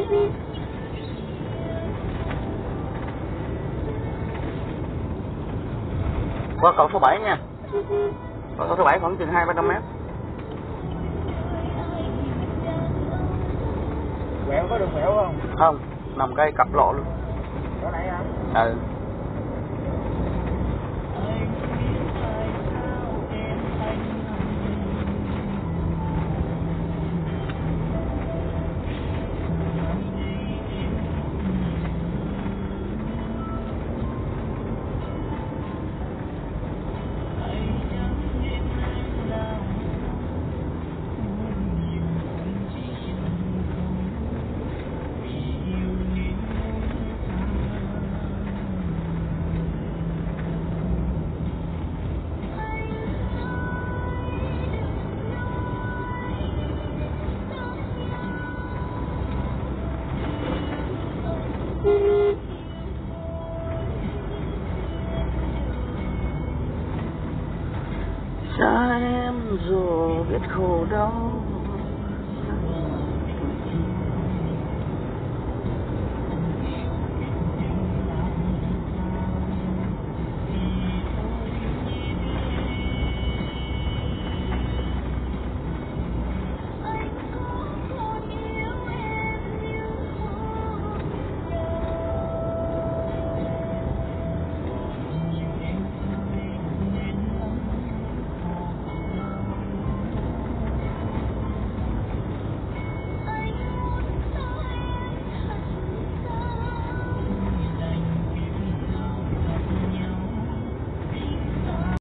Qua cầu số 7 nha. Qua cầu số 7 khoảng chừng 200-300 mét. Quẹo có đường quẹo không? Không, nằm cây cặp lộ luôn. Chỗ này hả? Ừ. Xa em rồi biết khổ đau,